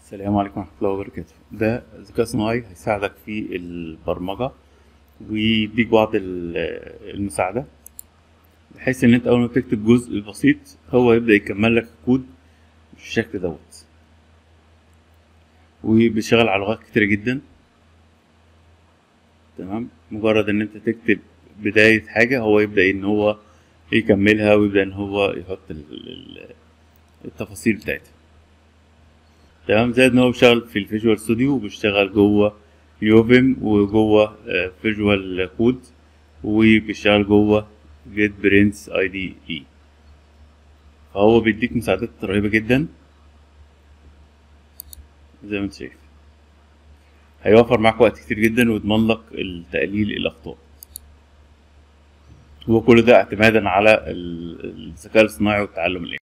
السلام عليكم ورحمة الله وبركاته. ده ذكاء صناعي هيساعدك في البرمجة ويديك بعض المساعدة، بحيث إن أنت أول ما تكتب جزء بسيط هو يبدأ يكمل لك الكود بالشكل دوت، وبيشتغل على لغات كتيرة جدا. تمام، مجرد إن أنت تكتب بداية حاجة هو يبدأ إن هو يكملها ويبدأ إن هو يحط التفاصيل بتاعتها. تمام، زائد ان هو بيشتغل في الفيجوال ستوديو وبيشتغل جوه يوفيم وجوه فيجوال كود، وبيشتغل جوه جيت برنس اي دي اي. فهو بيديك مساعدات رهيبة جدا زي ما انت شايف. هيوفر معاك وقت كتير جدا ويضمن لك تقليل الاخطاء، وكل ده اعتمادا على الذكاء الصناعي والتعلم الآلي.